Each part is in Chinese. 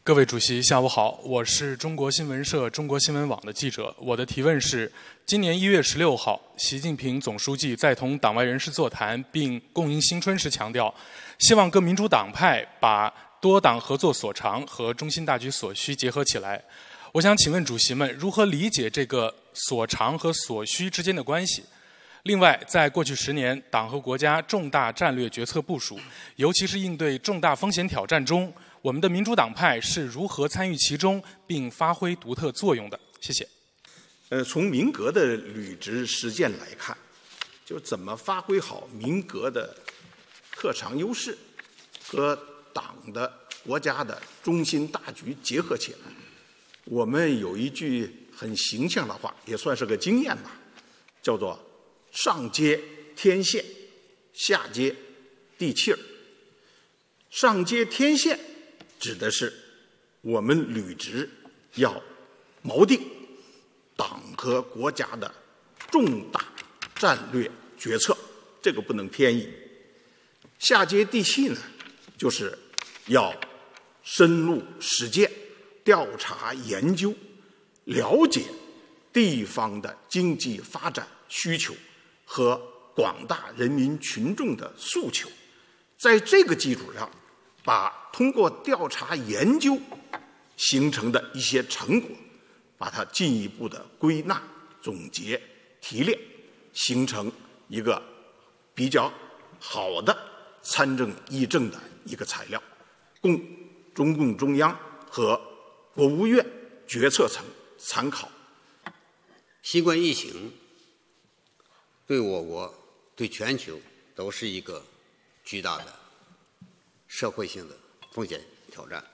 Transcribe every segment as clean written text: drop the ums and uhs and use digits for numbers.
各位主席，下午好，我是中国新闻社、中国新闻网的记者。我的提问是：今年1月16号，习近平总书记在同党外人士座谈并共迎新春时强调，希望各民主党派把多党合作所长和中心大局所需结合起来。我想请问主席们，如何理解这个所长和所需之间的关系？另外，在过去10年，党和国家重大战略决策部署，尤其是应对重大风险挑战中，我们的民主党派是如何参与其中并发挥独特作用的？谢谢。 从民革的履职实践来看，就怎么发挥好民革的特长优势和党的、国家的中心大局结合起来。我们有一句很形象的话，也算是个经验吧，叫做“上接天线，下接地气儿”。上接天线指的是我们履职要锚定党和国家的重大战略决策，这个不能偏移。下接地气呢，就是要深入实践、调查研究，了解地方的经济发展需求和广大人民群众的诉求，在这个基础上，把通过调查研究形成的一些成果，把它进一步的归纳、总结、提炼，形成一个比较好的参政议政的一个材料，供中共中央和国务院决策层参考。 新冠疫情对我国、对全球都是一个巨大的社会性的风险挑战。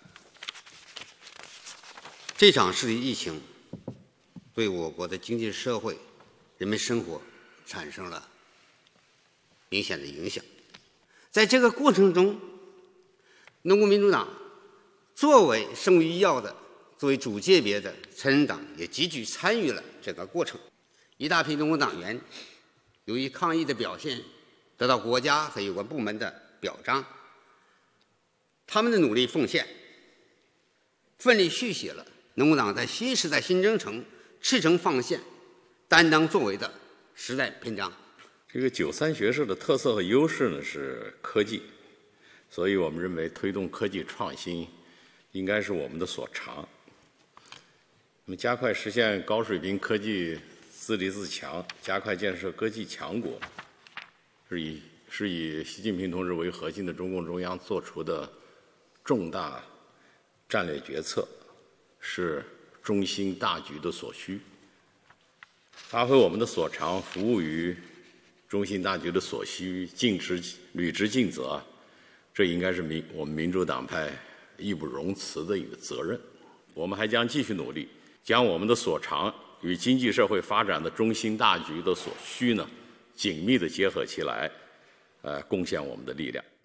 这场疫情对我国的经济社会、人民生活产生了明显的影响。在这个过程中，中国民主党作为生物医药的、作为主界别的成人党，也积极参与了这个过程。一大批中国党员由于抗疫的表现，得到国家和有关部门的表彰。他们的努力奉献，奋力续写了中国党在新时代新征程赤诚放线、担当作为的时代篇章。 这个93学社的特色和优势呢是科技，所以我们认为推动科技创新应该是我们的所长。那么加快实现高水平科技自立自强，加快建设科技强国，是以习近平同志为核心的中共中央做出的重大战略决策，是中心大局的所需。发挥我们的所长，服务于中心大局的所需，履职尽责，这应该是我们民主党派义不容辞的一个责任。我们还将继续努力，将我们的所长与经济社会发展的中心大局的所需呢，紧密地结合起来，贡献我们的力量。